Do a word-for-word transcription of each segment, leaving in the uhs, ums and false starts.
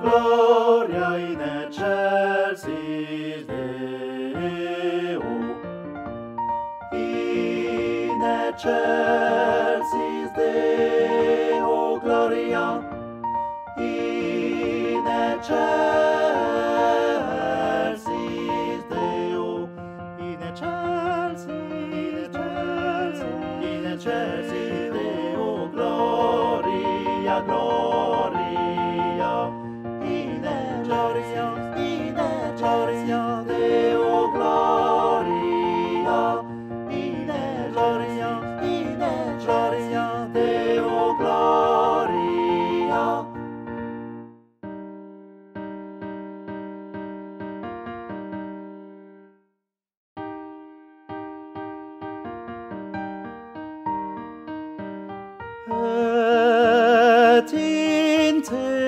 Gloria in excelsis Deo, in excelsis Deo, gloria, in excelsis Deo, in excelsis, in excelsis Deo, gloria, gloria, in excelsis, in excelsis Deo, gloria, in excelsis, in excelsis Deo, gloria. Et in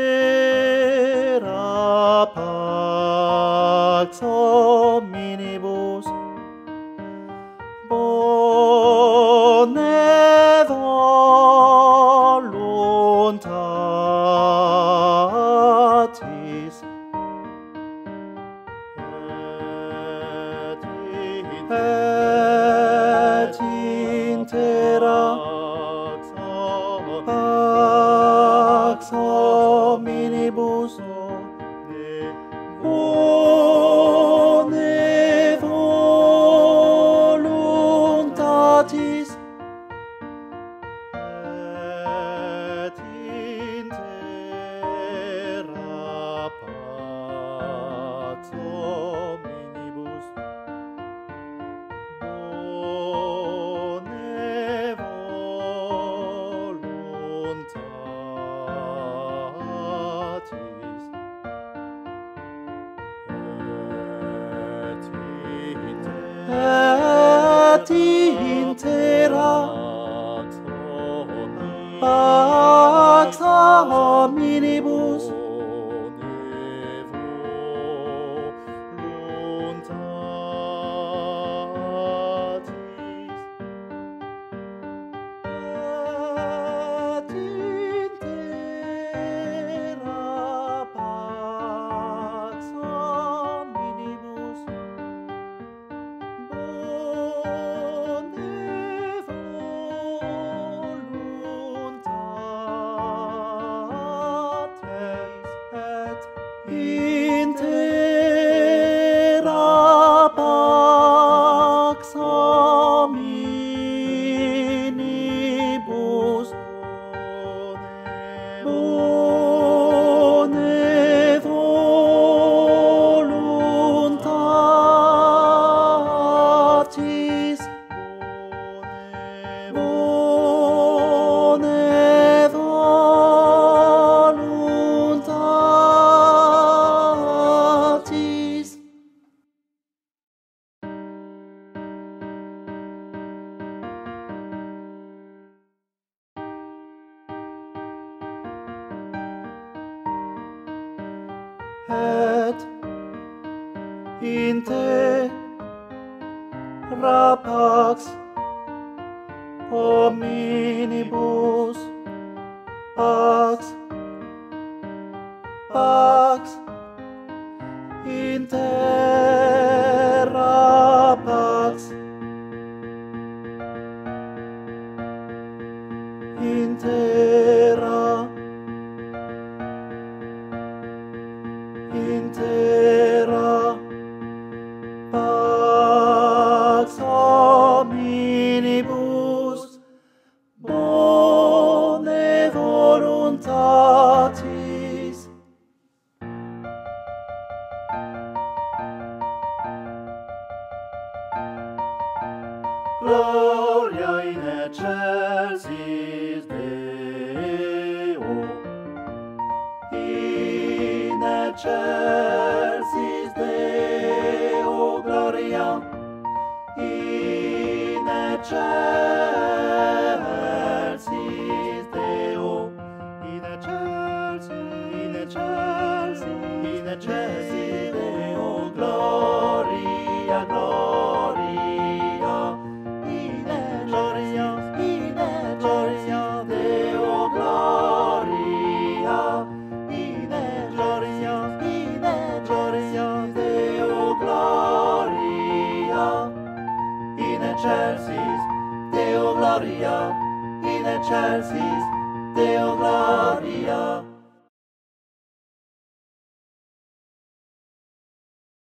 terra pax hominibus bone voluntatis et in terra pax hominibus bone voluntatis et in terra pax hominibus bone voluntatis et in terra pax hominibus in terra pax hominibus bone voluntatis bone voluntatis. Et in terra pax hominibus pax pax in terra pax in terra in terra pax hominibus bone voluntatis gloria in excelsis Deo, in excelsis Deo, gloria, in excelsis Deo, in excelsis, in excelsis, in excelsis Deo, gloria, gloria, in excelsis, in excelsis Deo, gloria, in excelsis. excelsis Deo gloria.